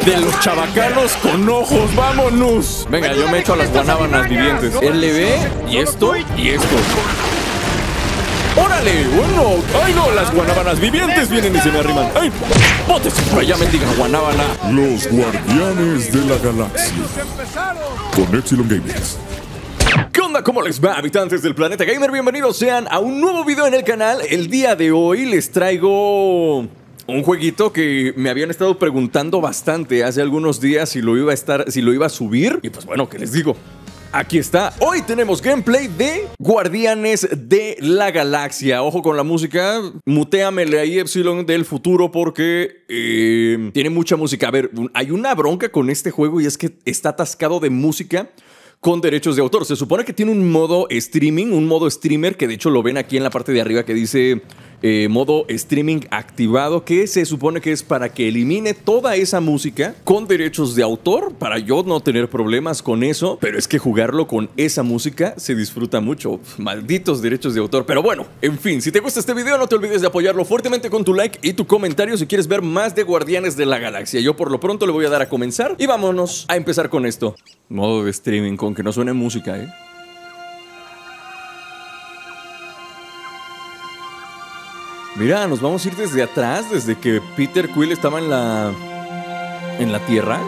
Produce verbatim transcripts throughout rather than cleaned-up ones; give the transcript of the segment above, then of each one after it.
de los chavacanos con ojos. ¡Vámonos! Venga, yo me echo a las guanábanas vivientes. L B y esto y esto. ¡Órale! ¡Bueno! ¡Ay, no! Las guanábanas vivientes vienen y se me arriman. ¡Ay! ¡Bótese por allá, mendiga guanábana! Los Guardianes de la Galaxia. Con Epsilon Gamers. ¿Qué onda? ¿Cómo les va, habitantes del planeta gamer? Bienvenidos sean a un nuevo video en el canal. El día de hoy les traigo un jueguito que me habían estado preguntando bastante hace algunos días si lo iba a estar, si lo iba a subir. Y pues bueno, ¿qué les digo? Aquí está. Hoy tenemos gameplay de Guardianes de la Galaxia. Ojo con la música. Mutéamele ahí, Epsilon del futuro, porque eh, tiene mucha música. A ver, hay una bronca con este juego y es que está atascado de música con derechos de autor. Se supone que tiene un modo streaming, un modo streamer, que de hecho lo ven aquí en la parte de arriba que dice eh, modo streaming activado, que se supone que es para que elimine toda esa música con derechos de autor, para yo no tener problemas con eso. Pero es que jugarlo con esa música se disfruta mucho. Malditos derechos de autor. Pero bueno, en fin, si te gusta este video no te olvides de apoyarlo fuertemente con tu like y tu comentario si quieres ver más de Guardianes de la Galaxia. Yo por lo pronto le voy a dar a comenzar y vámonos a empezar con esto. Modo de streaming, con que no suene música, ¿eh? Mira, nos vamos a ir desde atrás, desde que Peter Quill estaba en la... en la Tierra.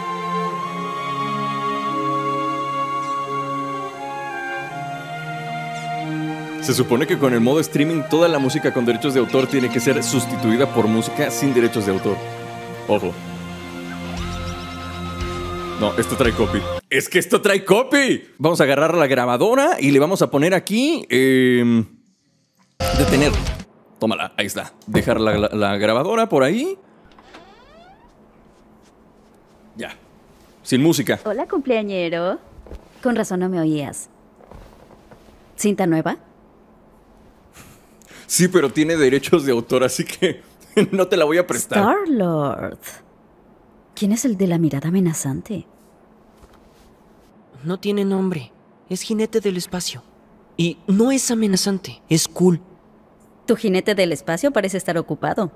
Se supone que con el modo streaming toda la música con derechos de autor tiene que ser sustituida por música sin derechos de autor. Ojo. No, esto trae copy. ¡Es que esto trae copy! Vamos a agarrar la grabadora y le vamos a poner aquí... Eh, detener. Tómala, ahí está. Dejar la, la, la grabadora por ahí. Ya. Sin música. Hola, cumpleañero. Con razón no me oías. ¿Cinta nueva? Sí, pero tiene derechos de autor, así que no te la voy a prestar. Star-Lord. ¿Quién es el de la mirada amenazante? No tiene nombre. Es jinete del espacio. Y no es amenazante, es cool. Tu jinete del espacio parece estar ocupado.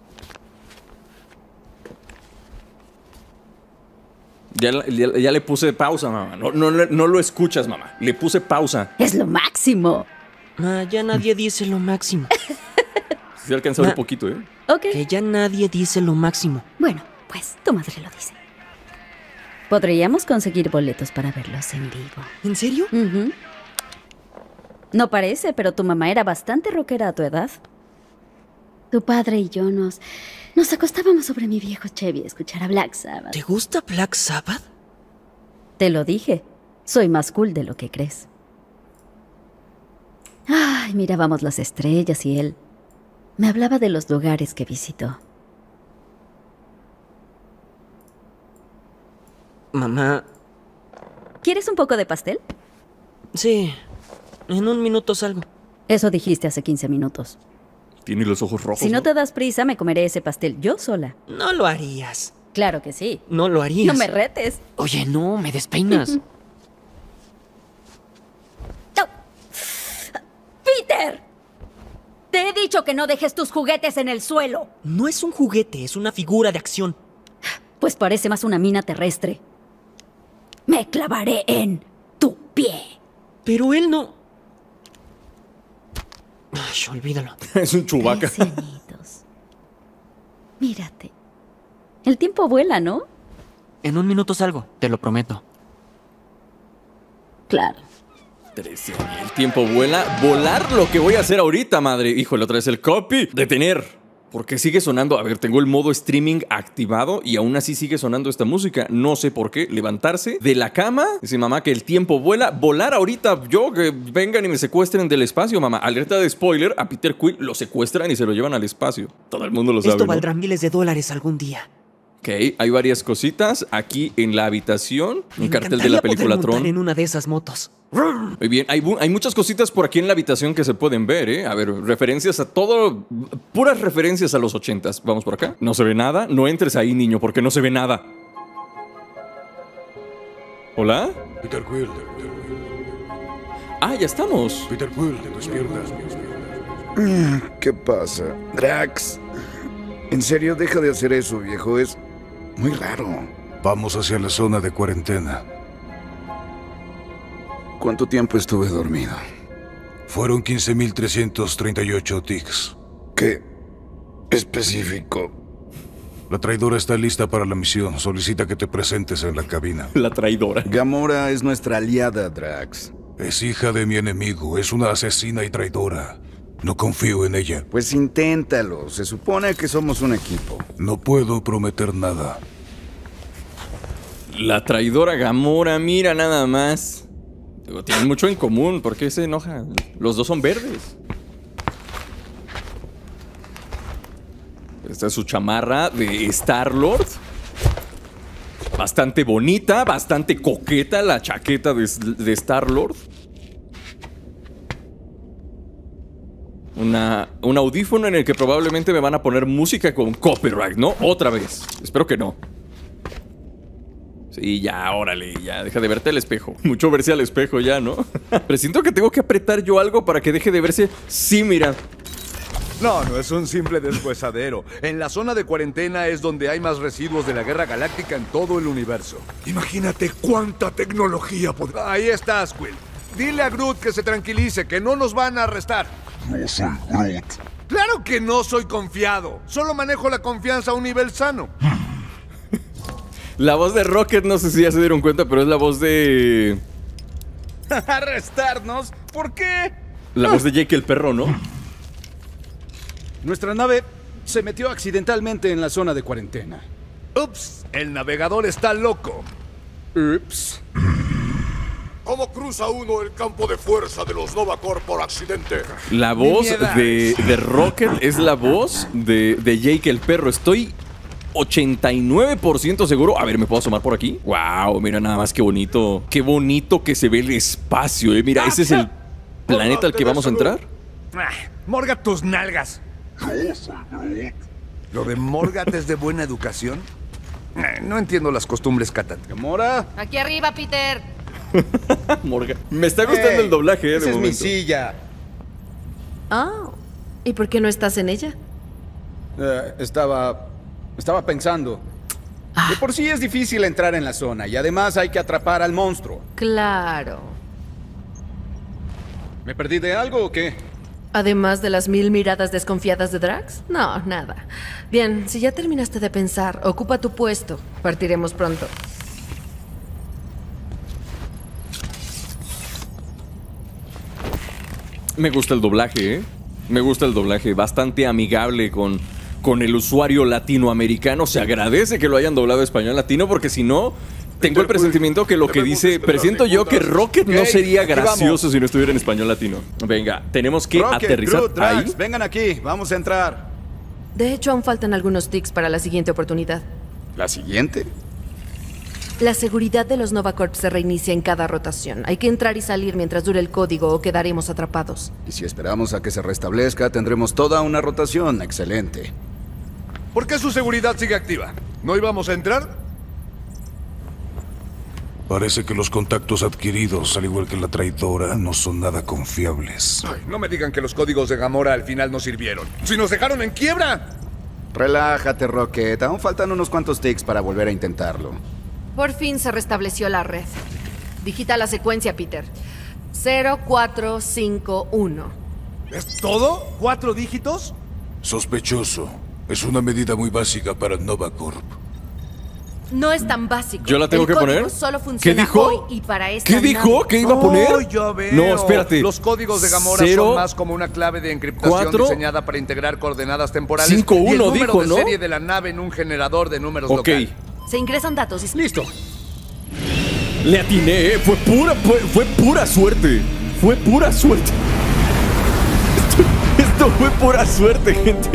Ya, ya, ya le puse pausa, mamá. No, no, no lo escuchas, mamá. Le puse pausa. ¡Es lo máximo! Ah, ya nadie dice lo máximo. Se alcanza un poquito, ¿eh? Ok. Que ya nadie dice lo máximo. Bueno, pues tu madre lo dice. Podríamos conseguir boletos para verlos en vivo. ¿En serio? Uh-huh. No parece, pero tu mamá era bastante rockera a tu edad. Tu padre y yo nos... nos acostábamos sobre mi viejo Chevy a escuchar a Black Sabbath. ¿Te gusta Black Sabbath? Te lo dije. Soy más cool de lo que crees. Ay, mirábamos las estrellas y él me hablaba de los lugares que visitó. Mamá... ¿Quieres un poco de pastel? Sí, en un minuto salgo. Eso dijiste hace quince minutos. Tiene los ojos rojos. Si no, ¿no? te das prisa, me comeré ese pastel yo sola. No lo harías. Claro que sí. No lo harías. No me retes. Oye, no, me despeinas. ¡Peter! Te he dicho que no dejes tus juguetes en el suelo. No es un juguete, es una figura de acción. Pues parece más una mina terrestre. Me clavaré en tu pie. Pero él no... Ay, olvídalo. Es un Chewbacca. Tres añitos. Mírate. El tiempo vuela, ¿no? En un minuto salgo, te lo prometo. Claro. trece. El tiempo vuela. Volar lo que voy a hacer ahorita, madre. Híjole, otra vez el copy. Detener. Porque sigue sonando. A ver, tengo el modo streaming activado y aún así sigue sonando esta música. No sé por qué. Levantarse de la cama. Dice mamá que el tiempo vuela. Volar ahorita yo, que vengan y me secuestren del espacio, mamá. Alerta de spoiler. A Peter Quill lo secuestran y se lo llevan al espacio. Todo el mundo lo sabe, Esto ¿no? valdrá miles de dólares algún día. Ok, hay varias cositas aquí en la habitación. Un Me cartel de la encantaría película poder montar Tron. en una de esas motos. Muy bien, hay, hay muchas cositas por aquí en la habitación que se pueden ver, ¿eh? A ver, referencias a todo, puras referencias a los ochentas. Vamos por acá. No se ve nada. No entres ahí, niño, porque no se ve nada. ¿Hola? Peter Quill. Ah, ya estamos. Peter Quill, te despiertas. ¿Qué pasa? Drax. En serio, deja de hacer eso, viejo. Es muy raro. Vamos hacia la zona de cuarentena. ¿Cuánto tiempo estuve dormido? Fueron quince mil trescientos treinta y ocho tics. ¿Qué específico? La traidora está lista para la misión. Solicita que te presentes en la cabina. La traidora. Gamora es nuestra aliada, Drax. Es hija de mi enemigo. Es una asesina y traidora. No confío en ella. Pues inténtalo. Se supone que somos un equipo. No puedo prometer nada. La traidora Gamora, mira nada más. Digo, tienen mucho en común. ¿Por qué se enoja? Los dos son verdes. Esta es su chamarra de Star-Lord. Bastante bonita, bastante coqueta la chaqueta de, de Star-Lord. Una, un audífono en el que probablemente me van a poner música con copyright, ¿no? Otra vez. Espero que no. Sí, ya, órale, ya, deja de verte al espejo. Mucho verse al espejo ya, ¿no? Pero siento que tengo que apretar yo algo para que deje de verse. Sí, mira. No, no es un simple deshuesadero. En la zona de cuarentena es donde hay más residuos de la guerra galáctica en todo el universo. Imagínate cuánta tecnología podrá... Ahí estás, Quill. Dile a Groot que se tranquilice, que no nos van a arrestar. No soy Groot. ¡Claro que no soy confiado! Solo manejo la confianza a un nivel sano. La voz de Rocket, no sé si ya se dieron cuenta, pero es la voz de... ¿Arrestarnos? ¿Por qué? La voz de Jake el perro, ¿no? Nuestra nave se metió accidentalmente en la zona de cuarentena. Ups, el navegador está loco. Ups. ¿Cómo cruza uno el campo de fuerza de los Nova Corps por accidente? La voz de, de Rocket es la voz de, de Jake el perro. Estoy ochenta y nueve por ciento seguro. A ver, ¿me puedo asomar por aquí? Wow, mira nada más qué bonito. Qué bonito que se ve el espacio, eh. Mira, ese es el planeta al que vamos a entrar. Ah, Morgat tus nalgas. ¿Lo de Morgat es de buena educación? Eh, no entiendo las costumbres Katat. ¿Gamora? Aquí arriba, Peter. Morgan. Me está gustando Hey, el doblaje, eh, esa de es mi momento. silla. Oh, ¿y por qué no estás en ella? Eh, estaba... Estaba pensando. De por sí es difícil entrar en la zona y además hay que atrapar al monstruo. Claro. ¿Me perdí de algo o qué? Además de las mil miradas desconfiadas de Drax. No, nada. Bien, si ya terminaste de pensar, ocupa tu puesto. Partiremos pronto. Me gusta el doblaje, ¿eh? Me gusta el doblaje. Bastante amigable con, con el usuario latinoamericano. Se agradece que lo hayan doblado a español latino, porque si no, tengo el presentimiento que lo que dice... Presiento yo que Rocket no sería gracioso si no estuviera en español latino. Venga, tenemos que Rocket, aterrizar Groot, Drax, ahí. vengan aquí, vamos a entrar. De hecho, aún faltan algunos tics para la siguiente oportunidad. ¿La siguiente? La seguridad de los Nova Corps se reinicia en cada rotación. Hay que entrar y salir mientras dure el código o quedaremos atrapados. Y si esperamos a que se restablezca, tendremos toda una rotación. Excelente. ¿Por qué su seguridad sigue activa? ¿No íbamos a entrar? Parece que los contactos adquiridos, al igual que la traidora, no son nada confiables. Ay, no me digan que los códigos de Gamora al final no sirvieron. ¡Si nos dejaron en quiebra! Relájate, Rocket. Aún faltan unos cuantos tics para volver a intentarlo. Por fin se restableció la red. Digita la secuencia, Peter. cero cuatro cinco uno. ¿Es todo? ¿Cuatro dígitos? Sospechoso. Es una medida muy básica para Nova Corp. No es tan básico. ¿Yo la tengo el que código poner? Solo ¿Qué funciona dijo? hoy y para esta ¿Qué dijo? nave. ¿Qué iba a poner? Oh, ya veo. No, espérate. Los códigos de Gamora Cero, son más como una clave de encriptación cuatro, diseñada para integrar coordenadas temporales. cinco, y el uno número dijo, de ¿no? serie de la nave en un generador de números Ok. local. Se ingresan datos y... Listo. Le atiné, ¿eh? Fue pura, fue, fue pura suerte. Fue pura suerte. Esto, esto fue pura suerte, gente.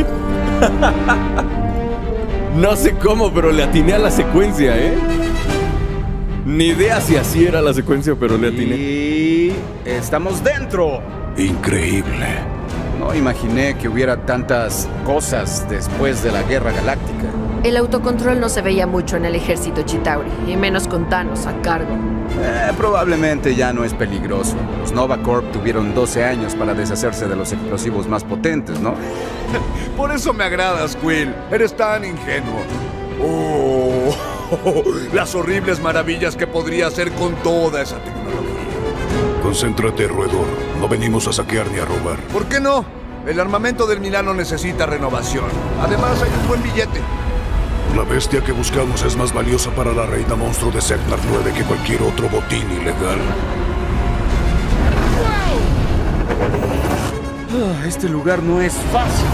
No sé cómo, pero le atiné a la secuencia, ¿eh? Ni idea si así era la secuencia, pero le atiné. Y estamos dentro. Increíble. No imaginé que hubiera tantas cosas después de la Guerra Galáctica. El autocontrol no se veía mucho en el ejército Chitauri, y menos con Thanos a cargo. Eh, probablemente ya no es peligroso. Los Nova Corp tuvieron doce años para deshacerse de los explosivos más potentes, ¿no? Por eso me agradas, Quill. Eres tan ingenuo. Oh. Oh, las horribles maravillas que podría hacer con toda esa tecnología. Concéntrate, roedor. No venimos a saquear ni a robar. ¿Por qué no? El armamento del Milano necesita renovación. Además, hay un buen billete. La bestia que buscamos es más valiosa para la reina monstruo de Seknarf nueve que cualquier otro botín ilegal. Ah, este lugar no es fácil.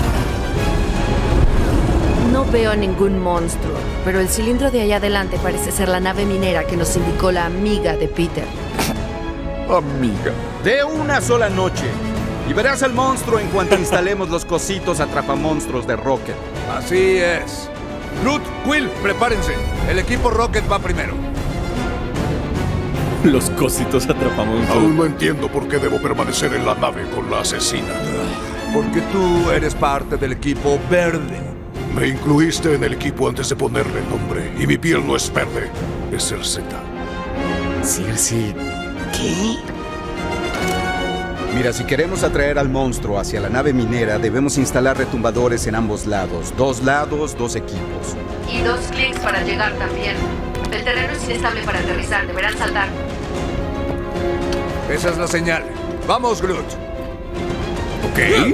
No veo a ningún monstruo, pero el cilindro de allá adelante parece ser la nave minera que nos indicó la amiga de Peter. Amiga. De una sola noche. Y verás al monstruo en cuanto instalemos los cositos atrapamonstruos de Rocket. Así es. Groot, Quill, prepárense. El equipo Rocket va primero. Los cositos atrapamos. Aún no entiendo por qué debo permanecer en la nave con la asesina. Porque tú eres parte del equipo verde. Me incluiste en el equipo antes de ponerle nombre. Y mi piel no es verde, es Cerseta. Cersei. ¿Qué? Mira, si queremos atraer al monstruo hacia la nave minera, debemos instalar retumbadores en ambos lados. Dos lados, dos equipos. Y dos clics para llegar también. El terreno es inestable para aterrizar, deberán saltar. Esa es la señal. Vamos, Groot. Ok.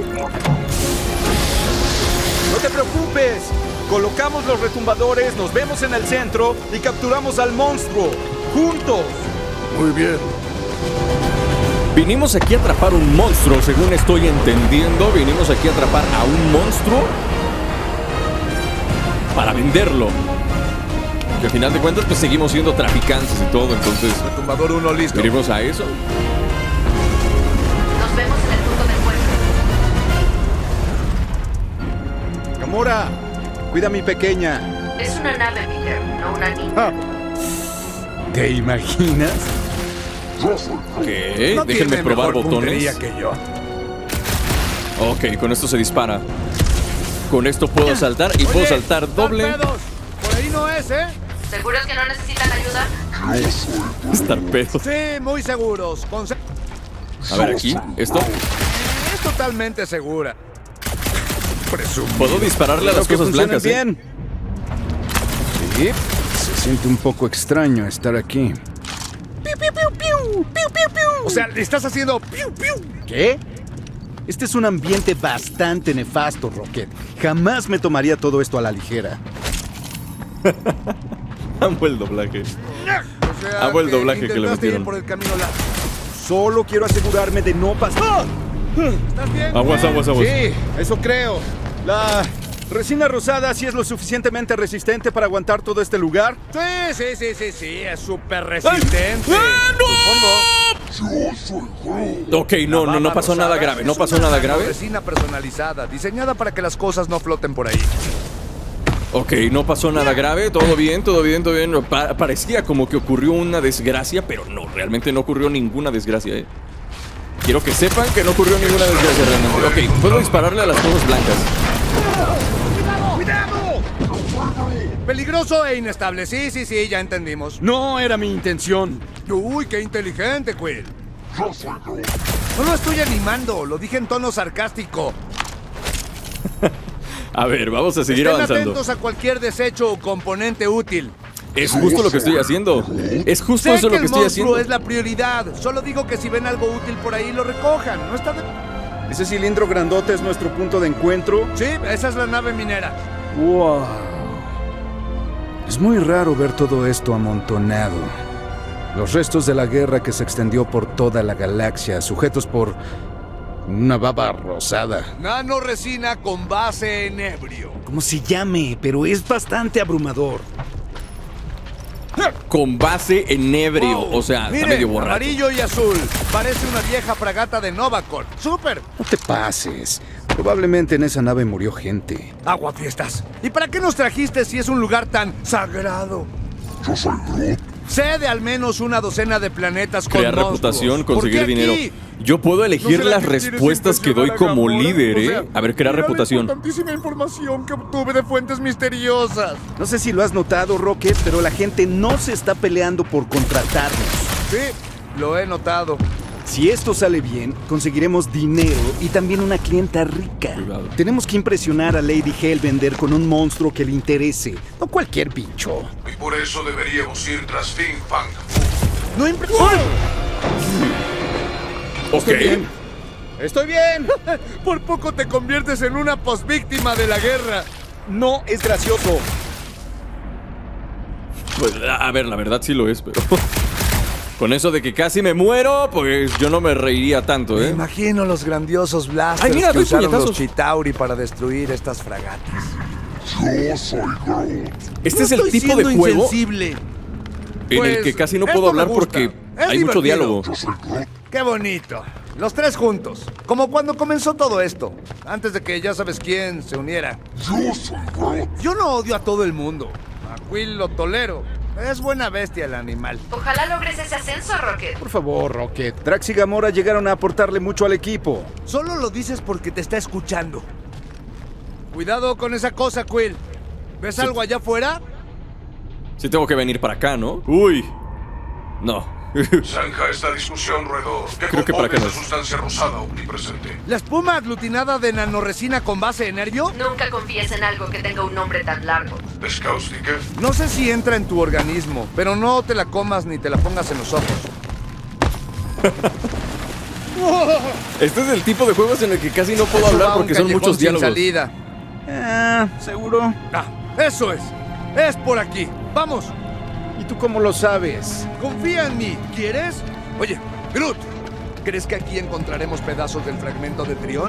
No te preocupes. Colocamos los retumbadores, nos vemos en el centro y capturamos al monstruo. ¡Juntos! Muy bien. Vinimos aquí a atrapar un monstruo, según estoy entendiendo. Vinimos aquí a atrapar a un monstruo para venderlo. Que al final de cuentas, pues seguimos siendo traficantes y todo, entonces... Retumbador uno listo. ¿Venimos a eso? Nos vemos en el punto de encuentro. Gamora, cuida a mi pequeña. Es una nave, Peter, no una niña. Ah. ¿Te imaginas? Ok, No déjenme tiene probar mejor puntería botones. que yo. Ok, con esto se dispara. Con esto puedo saltar y puedo Oye, saltar doble. torpedos. Por ahí no es, ¿eh? ¿Seguros que no necesitan ayuda? Estar pedo. Sí, muy seguros. Con se- A ver, aquí, esto. Es totalmente segura. Presumido. Puedo dispararle a las Creo que cosas funcionan blancas, ¿eh? bien. Sí, se siente un poco extraño estar aquí. O sea, le estás haciendo piu, piu. ¿Qué? Este es un ambiente bastante nefasto, Rocket. Jamás me tomaría todo esto a la ligera. Amo el doblaje. O sea, Amo el doblaje que le intentaste ir metieron. por el camino largo. Solo quiero asegurarme de no pasar. ¿Estás bien? Aguas, güey? aguas, aguas. Sí, eso creo. La resina rosada sí es lo suficientemente resistente para aguantar todo este lugar. Sí, sí, sí, sí, sí, es súper resistente. ¡Ah, Supongo. Ok, no, no, no pasó nada grave. No pasó nada grave. Resina personalizada, diseñada para que las cosas no floten por ahí. Ok, no pasó nada grave. Todo bien, todo bien, todo bien. Pa- parecía como que ocurrió una desgracia, pero no, realmente no ocurrió ninguna desgracia, eh. Quiero que sepan que no ocurrió ninguna desgracia realmente. Ok, puedo dispararle a las cosas blancas. Peligroso e inestable. Sí, sí, sí, ya entendimos. No era mi intención. Uy, qué inteligente, Quill. No lo estoy animando, lo dije en tono sarcástico. A ver, vamos a seguir Estén avanzando. atentos a cualquier desecho o componente útil. Es justo lo que estoy haciendo. Es justo Sé eso que lo que el estoy monstruo haciendo. es la prioridad. Solo digo que si ven algo útil por ahí, lo recojan. No está de... Ese cilindro grandote es nuestro punto de encuentro. Sí, esa es la nave minera. Wow. Es muy raro ver todo esto amontonado. Los restos de la guerra que se extendió por toda la galaxia, sujetos por una baba rosada. Nanoresina con base en ebrio. Como se llame, pero es bastante abrumador. Con base en ebrio. Wow. O sea, está Miren, medio borracho. amarillo y azul. Parece una vieja fragata de Novacorp. ¡Súper! No te pases. Probablemente en esa nave murió gente. Aguafiestas. ¿Y para qué nos trajiste si es un lugar tan sagrado? Yo soy Groot. Sé de al menos una docena de planetas con Crear monstruos. reputación, ¿Por conseguir qué dinero. aquí? Yo puedo elegir ¿No será las que quieres respuestas que doy impresionar a como Gamora? líder, O ¿eh? sea, A ver, crear mira la reputación. importantísima información que obtuve de fuentes misteriosas. No sé si lo has notado, Rocket, pero la gente no se está peleando por contratarnos. Sí, lo he notado. Si esto sale bien, conseguiremos dinero y también una clienta rica. Cuidado. Tenemos que impresionar a Lady Hellbender con un monstruo que le interese, no cualquier bicho. Y por eso deberíamos ir tras Fin Fang. No impre... Ok. Estoy bien. Estoy bien. Por poco te conviertes en una posvíctima de la guerra. No es gracioso. Pues, a ver, la verdad sí lo es, pero... Con eso de que casi me muero, pues yo no me reiría tanto, Me ¿eh? imagino los grandiosos blasters Ay, mira, que doy usaron los puñetazos. Chitauri para destruir estas fragatas. Yo soy Groot. Este No es el estoy tipo de siendo juego insensible. en el Pues, que casi no esto puedo me hablar gusta. porque Es hay mucho divertido. diálogo. Yo soy Groot. ¡Qué bonito! Los tres juntos. Como cuando comenzó todo esto. Antes de que ya sabes quién se uniera. Yo soy Groot. Yo no odio a todo el mundo. A Quill lo tolero. Es buena bestia el animal. Ojalá logres ese ascenso, Rocket. Por favor, Rocket. Drax y Gamora llegaron a aportarle mucho al equipo. Solo lo dices porque te está escuchando. Cuidado con esa cosa, Quill. ¿Ves Sí. algo allá afuera? Sí tengo que venir para acá, ¿no? Uy. No. Zanja esta discusión, Roedor. ¿Qué Creo que para compone acá esa no. sustancia rosada omnipresente? ¿La espuma aglutinada de nanoresina con base en nervio? Nunca confíes en algo que tenga un nombre tan largo. ¿Es cáustica? No sé si entra en tu organismo, pero no te la comas ni te la pongas en los ojos. Este es el tipo de juegos en el que casi no puedo Eso hablar va a un porque son callejón muchos sin diálogos. salida. Ah, ¿seguro? Ah, eso es. Es por aquí. Vamos. ¿Y tú cómo lo sabes? Confía en mí. ¿Quieres? Oye, Groot, ¿crees que aquí encontraremos pedazos del fragmento de Trión?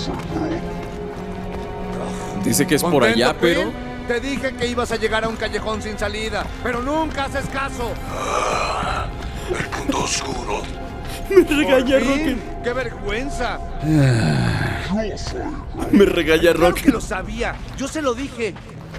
Dice que es por ¿Contento, allá, pero... Quill? Te dije que ibas a llegar a un callejón sin salida, pero nunca haces caso. El punto oscuro. Me regaña ¿Por fin? Rocket. ¡Qué vergüenza! Yo soy Groot. Me regaña Claro Rocket. que lo sabía. Yo se lo dije.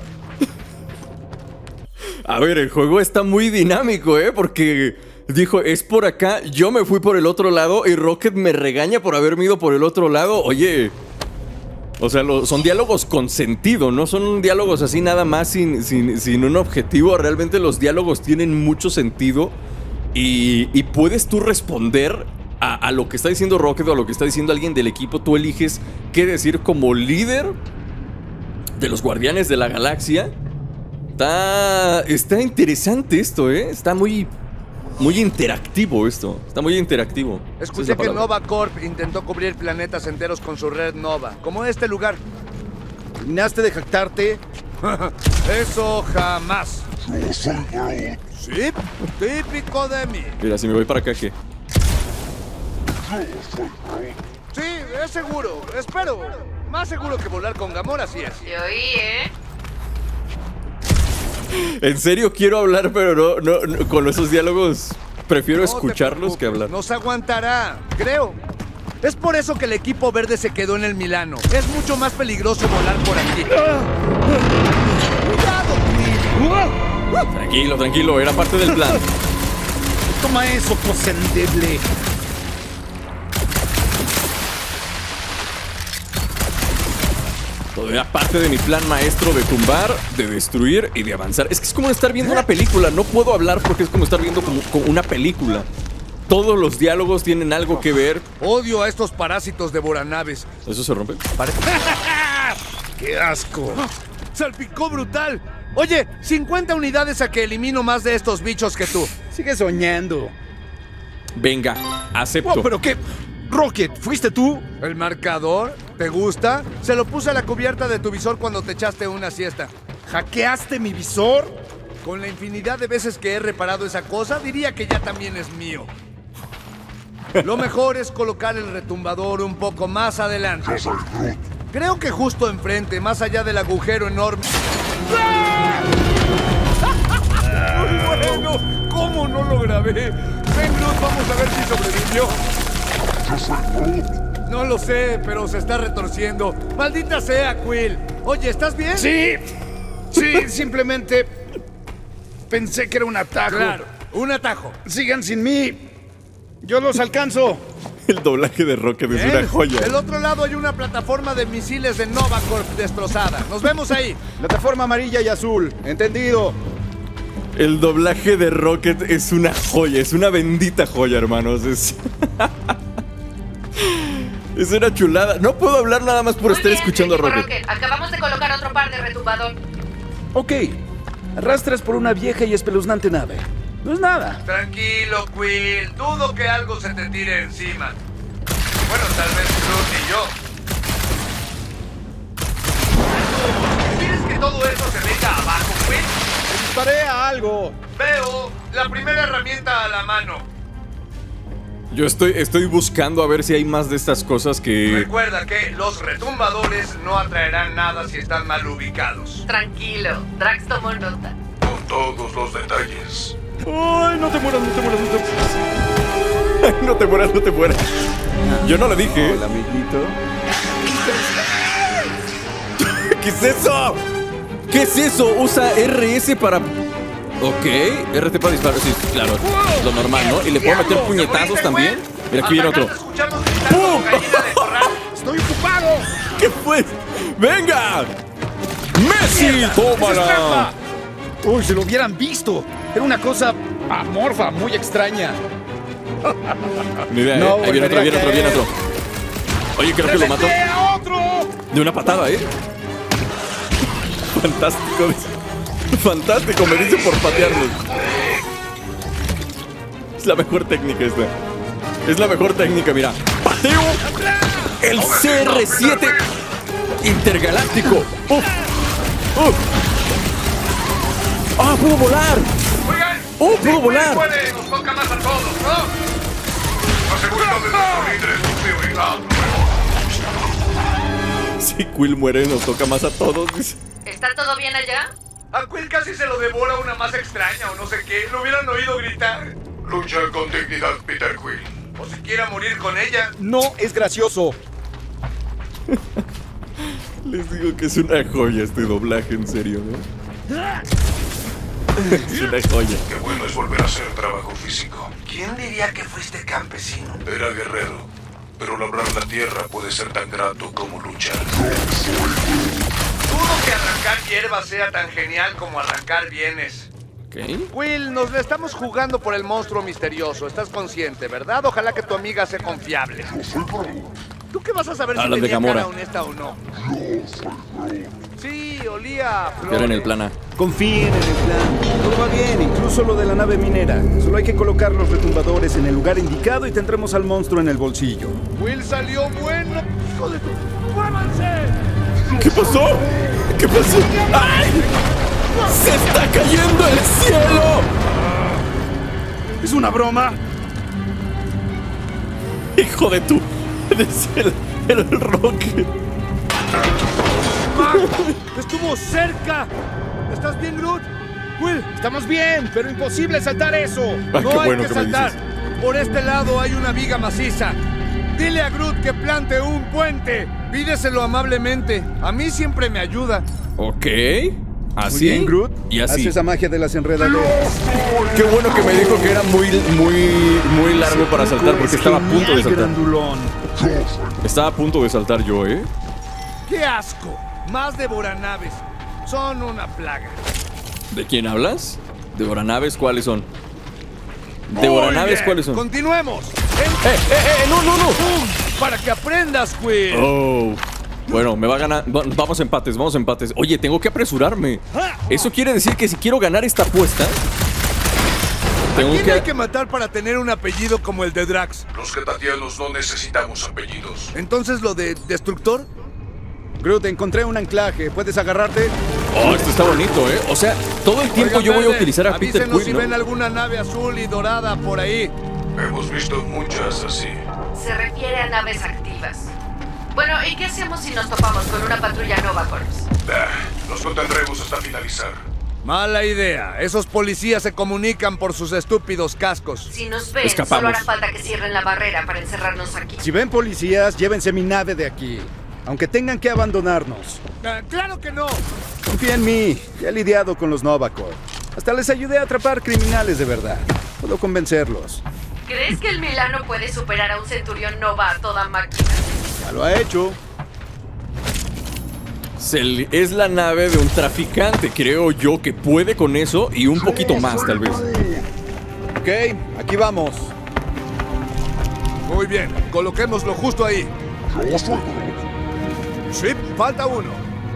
A ver, el juego está muy dinámico, ¿eh? Porque dijo, es por acá, yo me fui por el otro lado y Rocket me regaña por haberme ido por el otro lado. Oye, o sea, lo- son diálogos con sentido, no son diálogos así nada más sin, sin, sin un objetivo. Realmente los diálogos tienen mucho sentido y, y puedes tú responder a, a lo que está diciendo Rocket o a lo que está diciendo alguien del equipo. Tú eliges qué decir como líder de los Guardianes de la Galaxia. Está, está interesante esto, ¿eh? Está muy, muy interactivo esto. Está muy interactivo. Esa es Escuché la que palabra. Nova Corp intentó cubrir planetas enteros con su red Nova, como este lugar. ¿Terminaste de jactarte? Eso jamás. Yo soy Groot. Sí, típico de mí. Mira, si me voy para acá, ¿qué? Sí, es seguro. Espero. Más seguro que volar con Gamora, sí es. Te oí, ¿eh? En serio quiero hablar, pero no, no, no, con esos diálogos prefiero No te escucharlos que preocupes, hablar. Nos aguantará, creo. Es por eso que el equipo verde se quedó en el Milano. Es mucho más peligroso volar por aquí. ¡Cuidado, Quill! Tranquilo, tranquilo, era parte del plan. Toma eso, posendeble. Todo era parte de mi plan maestro de tumbar, de destruir y de avanzar. Es que es como estar viendo una película. No puedo hablar porque es como estar viendo como, como una película. Todos los diálogos tienen algo que ver. Odio a estos parásitos devoranaves. ¿Eso se rompe? ¡Qué asco! ¡Salpicó brutal! Oye, cincuenta unidades a que elimino más de estos bichos que tú. Sigue soñando. Venga, acepto. Oh, ¿pero qué? Rocket, ¿fuiste tú? ¿El marcador? ¿Te gusta? Se lo puse a la cubierta de tu visor cuando te echaste una siesta. ¿Hackeaste mi visor? Con la infinidad de veces que he reparado esa cosa, diría que ya también es mío. Lo mejor es colocar el retumbador un poco más adelante. Yo soy Groot. Creo que justo enfrente, más allá del agujero enorme. Muy bueno. ¿Cómo no lo grabé? Ven, Groot, vamos a ver si sobrevivió. Yo soy Groot. No lo sé, pero se está retorciendo. ¡Maldita sea, Quill! Oye, ¿estás bien? Sí. Sí, simplemente pensé que era un atajo. Claro, un atajo. Sigan sin mí. Yo los alcanzo. El doblaje de Rocket es una Bien. joya. Del otro lado hay una plataforma de misiles de Nova Corp destrozada. Nos vemos ahí. Plataforma amarilla y azul. Entendido. El doblaje de Rocket es una joya, es una bendita joya, hermanos. Es, es una chulada. No puedo hablar nada más por Muy estar bien, escuchando a equipo Rocket. Rocket. Acabamos de colocar otro par de retumbador. Ok, arrastras por una vieja y espeluznante nave. No es nada. Tranquilo, Quill. Dudo que algo se te tire encima. Bueno, tal vez Groot y yo. ¿Quieres que todo esto se venga abajo, Quill? Disparé a algo. Veo la primera herramienta a la mano. Yo estoy, estoy buscando a ver si hay más de estas cosas que... Recuerda que los retumbadores no atraerán nada si están mal ubicados. Tranquilo, Drax tomó nota. Con todos los detalles. ¡Ay, no te mueras, no te mueras, no te mueras! Ay, no te mueras, no te mueras. Yo no lo dije. Hola, amiguito. ¿Qué es eso? ¿Qué es eso? Usa R S para... Ok, R T para disparar, sí, claro, lo normal, ¿no? Y le puedo meter puñetazos también. Mira, aquí viene otro. ¡Pum! ¡Estoy ocupado! ¿Qué fue? ¡Venga! ¡Messi! ¡Tómala! Uy, si lo hubieran visto. Era una cosa amorfa, muy extraña. Ni idea, No ¿eh? Ahí viene otro, viene otro, viene otro. Oye, creo que lo mató. De una patada, ¿eh? Fantástico. Fantástico, me dice por patearlos. Es la mejor técnica esta. Es la mejor técnica, mira. ¡Pateo! El C R siete intergaláctico. ¡Uf! ¡Uf! ¡Ah, puedo volar! ¡Oh, puedo volar! Puede, nos toca más a todos, ¿no? La seguridad de nuestro líder es tu prioridad. Si Quill muere, nos toca más a todos. Dice. ¿Está todo bien allá? A Quill casi se lo devora una más extraña o no sé qué. Lo hubieran oído gritar. Lucha con dignidad, Peter Quill. O si quiera morir con ella. No es gracioso. Les digo que es una joya este doblaje, en serio, ¿no? Es una joya. Qué bueno es volver a hacer trabajo físico. ¿Quién diría que fuiste campesino? Era guerrero, pero labrar la tierra puede ser tan grato como luchar. Dudo que arrancar hierba sea tan genial como arrancar bienes. ¿Qué? Will, nos la estamos jugando por el monstruo misterioso. Estás consciente, ¿verdad? Ojalá que tu amiga sea confiable. ¿Tú qué vas a saber Hablan si de tenía Gamora. cara honesta o no? Sí, olía a Era en el flores. plana. Confíen en el plan. Todo va bien, incluso lo de la nave minera. Solo hay que colocar los retumbadores en el lugar indicado y tendremos al monstruo en el bolsillo. Will salió bueno. ¡Hijo de tu... ¡Muévanse! ¿Qué pasó? ¿Qué pasó? ¡Ay! ¡Se está cayendo el cielo! ¿Es una broma? ¡Hijo de tu! Es el, el Rocket. ¡Estuvo cerca! ¿Estás bien, Groot? Will, Estamos bien, pero imposible saltar eso. Ah, no qué hay bueno que que me saltar. dices. Por este lado hay una viga maciza. Dile a Groot que plante un puente. Pídeselo amablemente. A mí siempre me ayuda. Ok. Así. Muy bien, Groot. Y Haz así. esa magia de las enredaderas. Qué bueno que me dijo que era muy, muy, muy largo para saltar porque estaba a punto de saltar. Grandulón. Estaba a punto de saltar yo, ¿eh? ¡Qué asco! Más devoranaves. Son una plaga. ¿De quién hablas? ¿Devoranaves cuáles son? ¿Devoranaves Muy cuáles bien. son? Continuemos. ¡Eh, eh, eh! ¡No, no, no! ¡Pum! Para que aprendas, Will. Oh. Bueno, me va a ganar. Va- Vamos a empates, vamos a empates. Oye, tengo que apresurarme. Eso quiere decir que si quiero ganar esta apuesta, tengo ¿Quién que. hay que matar para tener un apellido como el de Drax? Los getatianos no necesitamos apellidos. ¿Entonces lo de Destructor? Groot, encontré un anclaje. ¿Puedes agarrarte? Oh, esto está bonito, ¿eh? O sea, todo el tiempo Oigan, yo voy a Verde, utilizar a Peter avísenos si Quill, ven ¿no? alguna nave azul y dorada por ahí. Hemos visto muchas así. Se refiere a naves activas. Bueno, ¿y qué hacemos si nos topamos con una patrulla Nova Corps? Ah, nos contendremos hasta finalizar. Mala idea. Esos policías se comunican por sus estúpidos cascos. Si nos ven, Escapamos. solo hará falta que cierren la barrera para encerrarnos aquí. Si ven policías, llévense mi nave de aquí. Aunque tengan que abandonarnos. Ah, ¡Claro que no! Confía en mí. Ya he lidiado con los Nova Corps. Hasta les ayudé a atrapar criminales de verdad. Puedo convencerlos. ¿Crees que el Milano puede superar a un Centurión Nova a toda máquina? Ya lo ha hecho. Se, es la nave de un traficante, creo yo que puede con eso y un poquito más, tal vez. Ok, aquí vamos. Muy bien, coloquémoslo justo ahí. Sí, falta uno.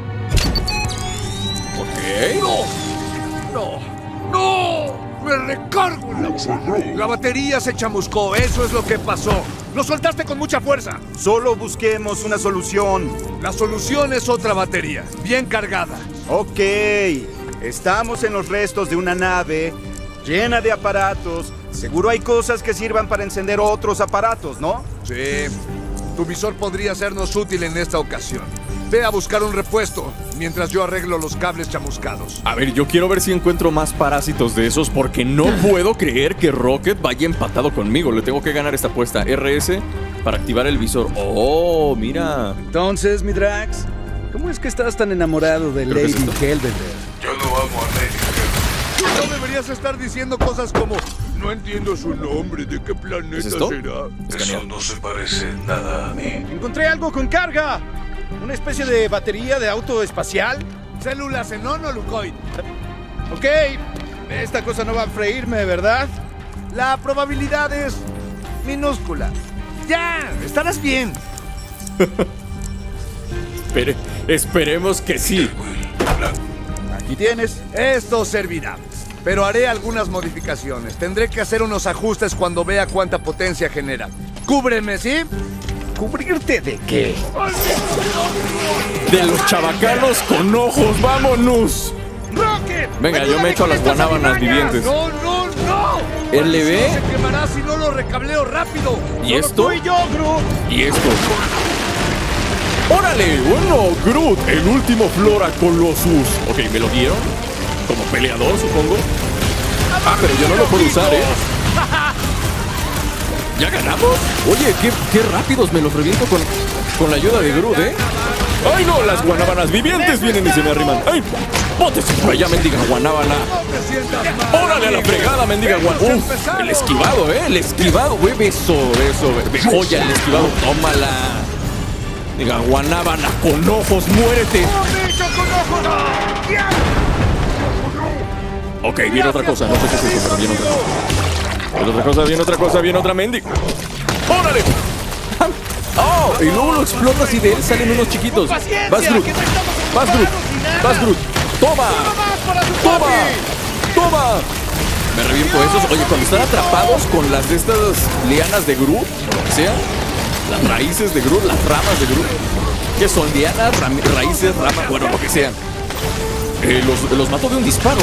Ok. ¡No! ¡No! ¡No! ¡Me recargo en la... La batería se chamuscó, eso es lo que pasó. ¡Lo soltaste con mucha fuerza! Solo busquemos una solución. La solución es otra batería, bien cargada. Ok, estamos en los restos de una nave llena de aparatos. Seguro hay cosas que sirvan para encender otros aparatos, ¿no? Sí, tu visor podría sernos útil en esta ocasión. Ve a buscar un repuesto, mientras yo arreglo los cables chamuscados. A ver, yo quiero ver si encuentro más parásitos de esos, porque no puedo creer que Rocket vaya empatado conmigo. Le tengo que ganar esta apuesta. R S para activar el visor. ¡Oh, mira! Entonces, mi Drax, ¿cómo es que estás tan enamorado de ¿Pero qué Lady es Hellbender? Yo no amo a Lady. No deberías estar diciendo cosas como... No entiendo su nombre, ¿de qué planeta ¿Es esto? será? Eso no se parece nada a mí. Encontré algo con carga. ¿Una especie de batería de auto espacial? Células Xenón o Lucoid. Ok, esta cosa no va a freírme, ¿verdad? La probabilidad es minúscula. Ya, estarás bien. Espere, esperemos que sí. Aquí tienes. Esto servirá. Pero haré algunas modificaciones. Tendré que hacer unos ajustes cuando vea cuánta potencia genera. Cúbreme, ¿sí? ¿Cubrirte de qué? De los chavacanos con ojos, vámonos. ¡Rocket! Venga, yo me echo a las guanábanas vivientes. ¡No, no, no! L B. Se quemará si no lo recableo rápido. ¿Y Solo esto? tú y yo, Groot. ¿Y esto? ¡Órale! Bueno, Groot, el último Flora Colossus. Ok, ¿me lo dieron? Como peleador, supongo. Ah, pero yo no lo puedo usar, ¿eh? ¿Ya ganamos? Oye, qué, qué rápidos me los reviento con, con la ayuda de Groot, ¿eh? ¡Ay, no! Las guanábanas vivientes vienen y se me arriman. ¡Ay! ¡Bótese por allá, mendiga guanábana! ¡Órale a la fregada, mendiga guanábana! ¡Uf! El esquivado, ¿eh? El esquivado, güey. Beso, beso, be joya el esquivado. Tómala. Diga, guanábana con ojos, muérete. Ok, viene otra cosa. No sé qué es eso, pero viene otra cosa. Viene otra cosa, viene otra cosa, viene otra mendiga. ¡Órale! ¡Oh! Y luego lo explotas y de él salen unos chiquitos. ¡Vas, Groot! ¡Vas, Groot! ¡Vas, Groot! ¡Toma! ¡Toma! ¡Toma! Me reviento esos. Oye, cuando están atrapados con las de estas lianas de Groot, o sea, las raíces de Groot, las ramas de Groot, que son lianas, ra raíces, ramas, bueno, lo que sean. Eh, los, los mato de un disparo.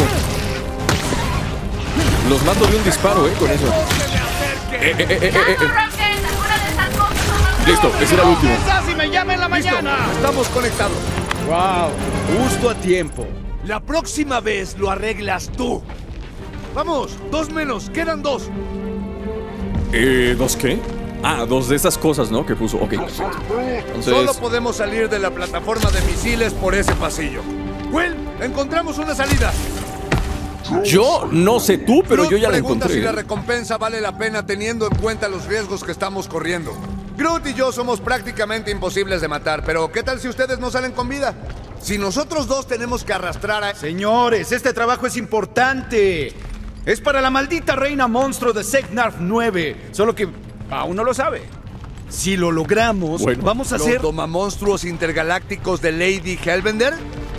Los mato de un disparo, eh, con eso. Eh, eh, eh, eh, eh, eh. Listo, ese era el último. Si me llama en la mañana. Estamos conectados. Wow, justo a tiempo. La próxima vez lo arreglas tú. Vamos, dos menos, quedan dos. Eh, ¿dos qué? Ah, dos de esas cosas, ¿no? Que puso, ok. Entonces... Solo podemos salir de la plataforma de misiles por ese pasillo. Will, encontramos una salida. Yo no sé tú, pero Groot yo ya la pregunta encontré. si la recompensa vale la pena teniendo en cuenta los riesgos que estamos corriendo. Groot y yo somos prácticamente imposibles de matar, pero ¿qué tal si ustedes no salen con vida? Si nosotros dos tenemos que arrastrar a... Señores, este trabajo es importante. Es para la maldita reina monstruo de Seknarf nueve. Solo que aún no lo sabe. Si lo logramos, bueno, vamos a ¿Los hacer... domamonstruos intergalácticos de Lady Hellbender?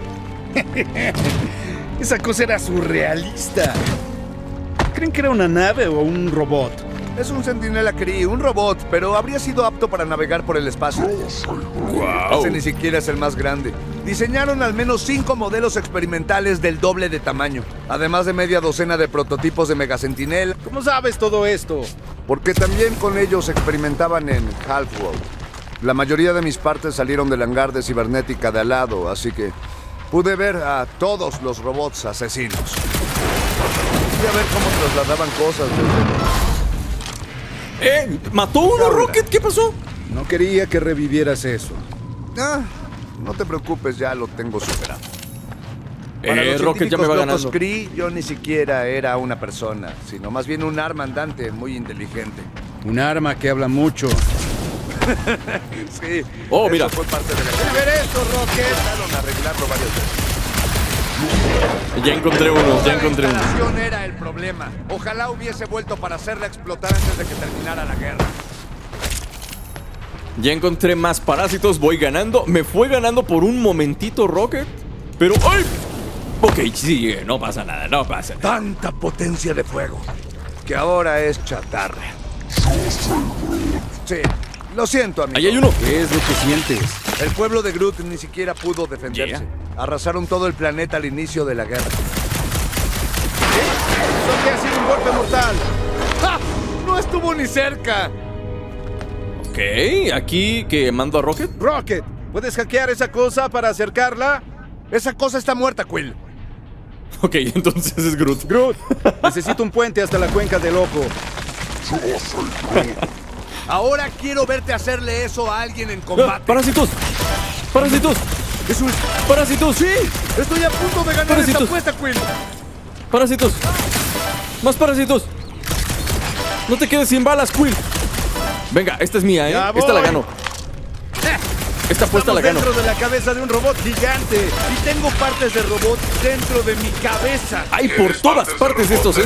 Esa cosa era surrealista. ¿Creen que era una nave o un robot? Es un Centinela Kree, un robot, pero habría sido apto para navegar por el espacio. Wow. Ese ni siquiera es el más grande. Diseñaron al menos cinco modelos experimentales del doble de tamaño, además de media docena de prototipos de Megacentinela, ¿Cómo sabes todo esto? porque también con ellos experimentaban en Halfworld. La mayoría de mis partes salieron del hangar de cibernética de al lado, así que pude ver a todos los robots asesinos. Pude ver cómo trasladaban cosas desde... Eh, ¿mató uno, Rocket? ¿Qué pasó? No quería que revivieras eso. Ah, no te preocupes, ya lo tengo superado. Para Eh, los Rocket ya me va científicos ganando. locos Kree, yo ni siquiera era una persona, sino más bien un arma andante muy inteligente. Un arma que habla mucho. Sí. Oh, mira. Eso fue parte de la... ¡Quiero ver esto, Rocket! Intentaron arreglarlo varias veces. Ya encontré uno, ya encontré uno. La instalación era el problema. Ojalá hubiese vuelto para hacerla explotar antes de que terminara la guerra. Ya encontré más parásitos, voy ganando. Me fue ganando por un momentito Rocket. Pero... ¡ay! Ok, sigue, no pasa nada, no pasa nada. Tanta potencia de fuego que ahora es chatarra. Sí, lo siento, amigo. Ahí hay uno. ¿Qué es lo que sientes? El pueblo de Groot ni siquiera pudo defenderse. Yeah. Arrasaron todo el planeta al inicio de la guerra. Eso que ha sido un golpe mortal. ¡Ja! ¡No estuvo ni cerca! Ok, aquí que mando a Rocket. Rocket, ¿puedes hackear esa cosa para acercarla? Esa cosa está muerta, Quill. Ok, entonces es Groot. Groot, necesito un puente hasta la cuenca del ojo. Ahora quiero verte hacerle eso a alguien en ¡Ah! combate. ¡Parásitos! ¡Parásitos! Eso es... ¡Parásitos! ¡Sí! Estoy a punto de ganar Parásitos. esta apuesta, Quill. ¡Parásitos! ¡Más parásitos! ¡No te quedes sin balas, Quill! Venga, esta es mía, ¿eh? Ya Esta la voy. gano. Esta apuesta Estamos la gano. dentro de la cabeza de un robot gigante. Y tengo partes de robot dentro de mi cabeza. Hay por todas partes de estos, ¿eh?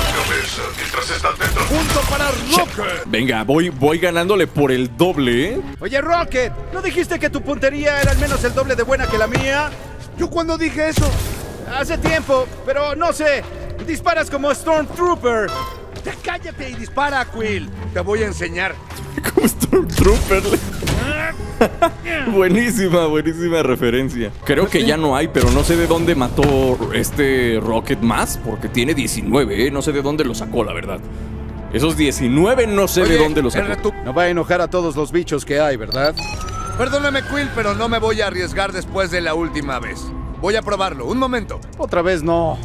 Punto para Rocket. Venga, voy, voy ganándole por el doble, ¿eh? Oye, Rocket, ¿no dijiste que tu puntería era al menos el doble de buena que la mía? ¿Yo cuando dije eso? Hace tiempo, pero no sé. Disparas como Stormtrooper. Ya cállate y dispara, Quill. Te voy a enseñar. Como Stormtrooper. Buenísima, buenísima referencia. Creo que ya no hay, pero no sé de dónde mató este Rocket más, porque tiene diecinueve, ¿eh? No sé de dónde lo sacó, la verdad. Esos diecinueve no sé Oye, de dónde los el sacó. retu- No va a enojar a todos los bichos que hay, ¿verdad? Perdóname, Quill, pero no me voy a arriesgar después de la última vez. Voy a probarlo. Un momento. Otra vez no.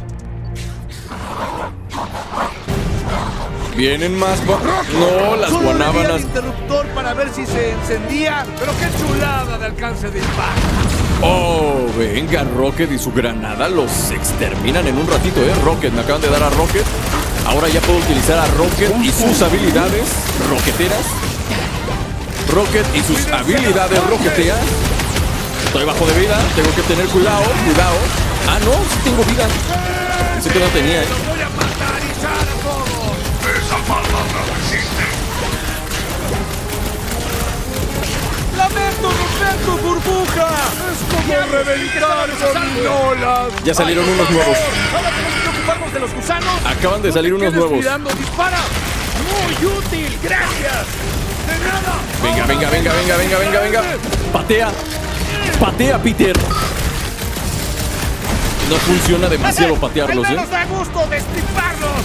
Vienen más. gua- No, las Solo le di al guanábanas. interruptor para ver si se encendía. Pero qué chulada de alcance de impacto. Oh, venga, Rocket y su granada los exterminan en un ratito, ¿eh? Rocket, me acaban de dar a Rocket. Ahora ya puedo utilizar a Rocket y sus habilidades roqueteras. Rocket y sus habilidades roqueteras. Estoy bajo de vida, tengo que tener cuidado, cuidado. Ah, no, sí tengo vida. Pensé que no tenía, ¿eh? Voy a matarizar a todos. Esa palabra resiste. ¡Lamento romper tu burbuja! Es como reventar gominolas. Ya salieron unos nuevos. ¿Ahora tenemos que ocuparnos de los gusanos? Acaban de salir No te unos quedes nuevos. mirando, dispara. ¡Muy útil! ¡Gracias! De nada. Venga, venga, venga, venga, venga, venga, venga. Patea. Patea, Peter. No funciona demasiado patearlos, ¡Al ¿eh? menos da gusto destriparlos!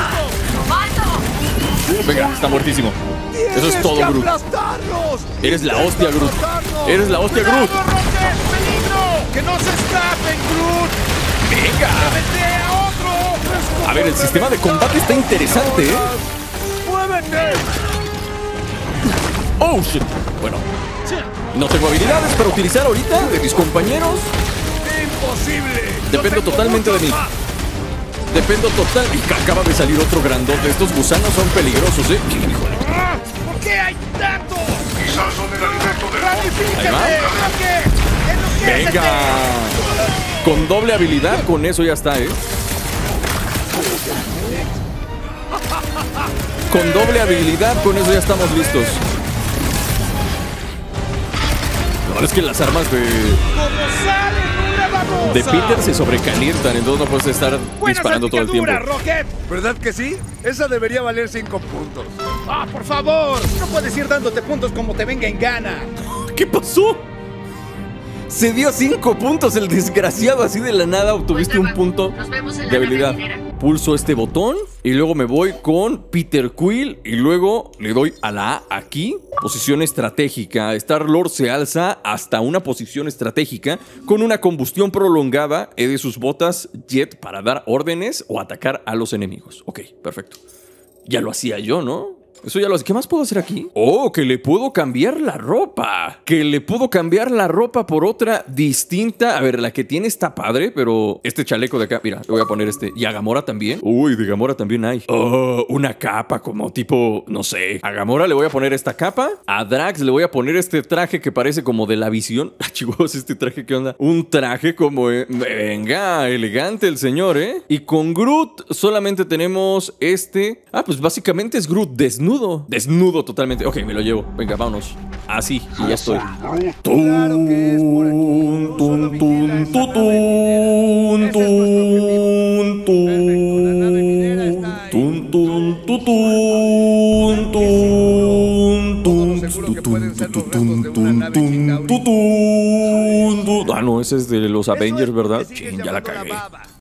Venga, está muertísimo. Eso es todo, Tienes que Groot. aplastarlos. Eres la hostia, Groot. Derrotarlos. Eres la hostia, Groot. ¡Cuidado, Rocket! ¡Peligro! ¡Que no se escapen, Groot! Venga. ¡Vete a otro! A ver, el sistema de combate está interesante, ¿eh? ¡Muévete! Oh, shit. Bueno, no tengo habilidades para utilizar ahorita de mis compañeros. ¡Imposible! Dependo Yo tengo totalmente de muchos mí. más. Dependo total. Y que acaba de salir otro grandote. Estos gusanos son peligrosos, ¿eh? Híjole. ¡Ah! ¿Por qué hay tantos? Quizás son el alimento del ¡Ramifícate, Ahí va. Rocket! ¡Enloquécete! Venga. Con doble habilidad, con eso ya está, ¿eh? Con doble habilidad, con eso ya estamos listos. No, es que las armas de, ¡Como sale una babosa! de Peter se sobrecalientan, entonces no puedes estar ¡Buena disparando todo el tiempo. salpicadura, Rocket! ¿Verdad que sí? Esa debería valer cinco puntos. ¡Ah, por favor! No puedes ir dándote puntos como te venga en gana. ¿Qué pasó? Se dio cinco puntos el desgraciado, así de la nada obtuviste un punto de habilidad. Pulso este botón y luego me voy con Peter Quill y luego le doy a la A aquí. Posición estratégica. Star-Lord se alza hasta una posición estratégica con una combustión prolongada de sus botas jet para dar órdenes o atacar a los enemigos. Ok, perfecto. Ya lo hacía yo, ¿no? Eso ya lo hace. ¿Qué más puedo hacer aquí? Oh, que le puedo cambiar la ropa. Que le puedo cambiar la ropa por otra distinta. A ver, la que tiene está padre, pero este chaleco de acá, mira, le voy a poner este. Y a Gamora también. Uy, de Gamora también hay. Oh, una capa como tipo, no sé. A Gamora le voy a poner esta capa. A Drax le voy a poner este traje que parece como de la visión. Ah, chicos, este traje, ¿qué onda? Un traje como... Eh, venga, elegante el señor, ¿eh? Y con Groot solamente tenemos este. Ah, pues básicamente es Groot desnudo. Desnudo totalmente. Ok, me lo llevo. Venga, vámonos. Así, y ya estoy. Claro que es por aquí. Tun, tun, tun, tun, tun, tun, tun, tun, tun, tun. Ah, no, ese es de los Avengers, ¿verdad? Ching, ya la cagué.